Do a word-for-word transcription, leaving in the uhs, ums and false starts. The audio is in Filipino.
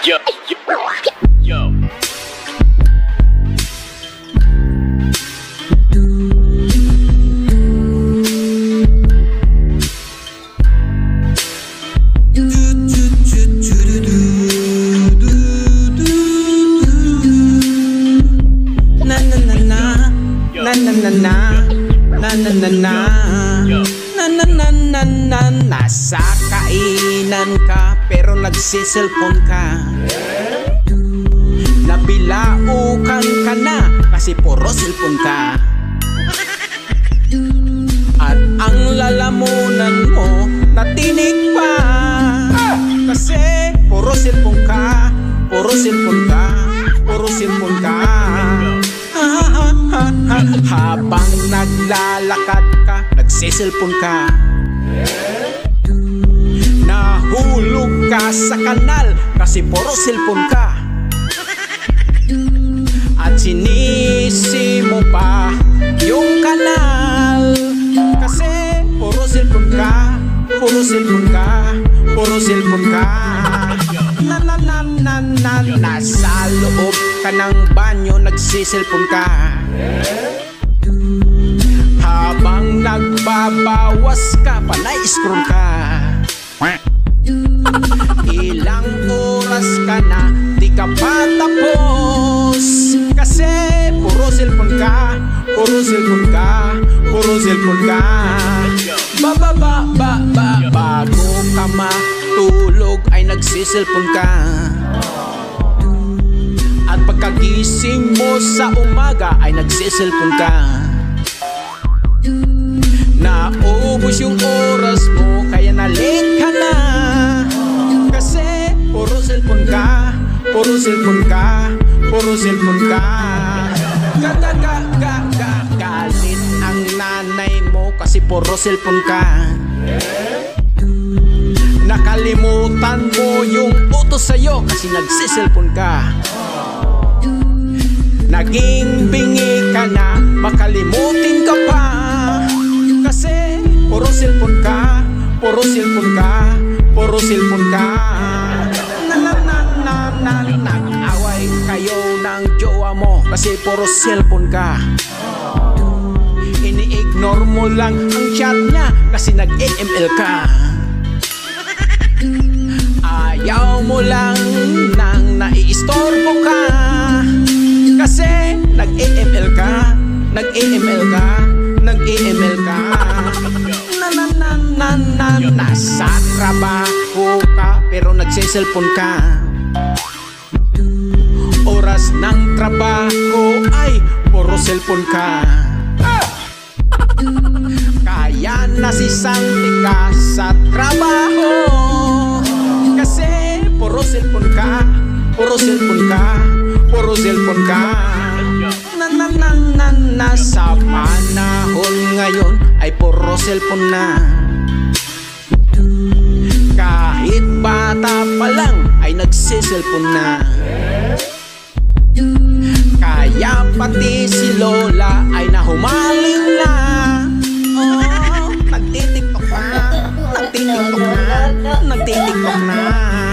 Yo, yo, yo. Na na na na, na na na na, na na na na, na na na na na. Nasa kainan ka pero nagsiselfon ka. Nabilaukan ka na kasi puro cellphone ka. At ang lalamunan mo natinig pa kasi puro cellphone ka, puro cellphone ka, puro cellphone ka. Habang naglalakad ka, nagsiselfon ka. Nahulog ka sa kanal kasi puro cellphone ka. At sinisi mo pa yung kanal kasi puro cellphone ka, puro cellphone ka, puro cellphone ka. Na na na na na. Nasa loob ka ng banyo, nagsiselfon ka. Habang nagbabawas ka, panay-scroll ka. Ilang oras ka na, di ka pa tapos kasi puro cellphone ka, puro cellphone ka, puro cellphone ka. Ba ba ba ba ba. Bago ka matulog ay nagsiselfon ka. At pagkagising mo sa umaga ay nagsiselfon ka. Naubos yung oras mo kaya na-late ka na kasi puro cellphone ka, puro cellphone ka, puro cellphone ka. Ga-ga-ga-ga-ga. Galit ang nanay mo kasi puro cellphone ka. Nakalimutan mo yung utos sa'yo kasi nagsiselfon ka. Naging bingi ka na, makalimutin ka pa kasi puro cellphone ka, puro cellphone ka, puro cellphone ka. Na na na na na. Nag-away kayo ng jowa mo kasi puro cellphone ka. Ini-ignore mo lang ang chat niya kasi nag-M L ka. Ayaw mo lang nang naiistorbo ka kasi nag-M L ka, nag-M L ka, nag-M L ka. Na na na na na. Nasa trabaho ka pero nagsiselfon ka. Oras ng trabaho ay puro cellphone ka. Kaya nasisangti ka sa trabaho kasi puro cellphone ka, puro cellphone ka, puro cellphone ka. Na na na na na. Sa panahon ngayon ay puro cellphone na. Kahit bata pa lang ay nagsiselfon na. Kaya pati si Lola ay nahumaling na. Oh, nagtitiktok na, nagtitiktok na, nagtitiktok na.